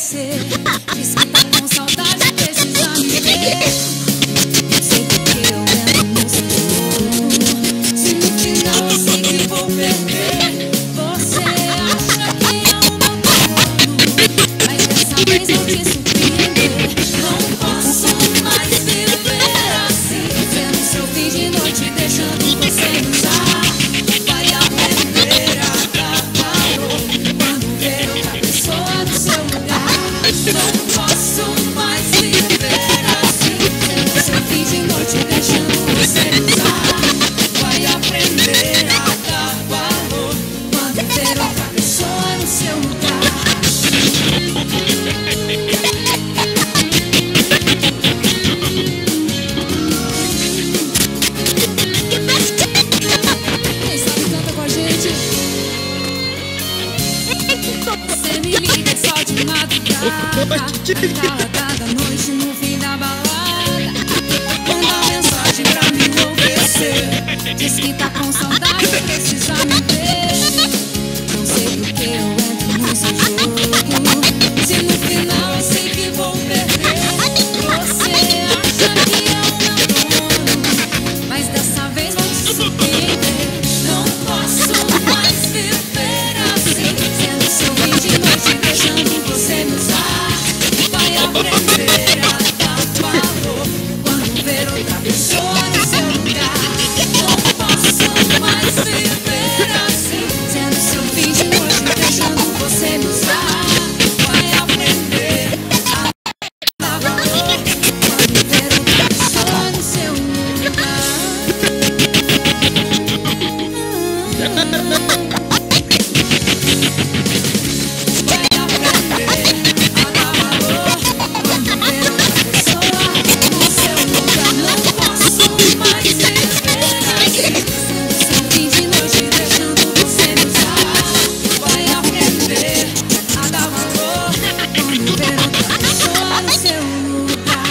você. Diz que tá com saudade, precisa me ver. Não sei porque eu entro no seu jogo. Se no final eu sei que vou perder. Você acha que é uma boa, mas dessa vez vou te surpreender. Não posso mais viver assim, sendo seu fim de noite, deixando você me usar. Vai aprender a dar valor quando ver outra pessoa no seu lugar. Não posso mais viver assim, sendo seu fim de noite, deixando você me usar. Vai aprender a dar valor quando ver outra pessoa no seu lugar. Quem sabe canta com a gente. Você me liga só de madrugada, cada noite no fim da balada. Manda mensagem pra me enlouquecer. Diz que tá com saudade, precisa me ver. Não sei porque eu entro no seu jogo. Se no final eu sei que vou perder. Você acha que é o meu dono, mas dessa vez vou te surpreender. Não posso mais viver assim, sendo seu fim de noite, deixando você me usar. Vai aprender a dar valor quando ver outra pessoa no seu lugar. Não posso mais viver assim, sendo seu fim de noite, deixando você me usar. Vai aprender a dar valor quando ver outra pessoa no seu lugar. Vai aprender a dar valor quando ver outra pessoa no seu lugar. Não posso mais viver assim, sendo seu fim de noite, deixando você me usar. Vai aprender a dar valor quando ver outra pessoa no seu lugar.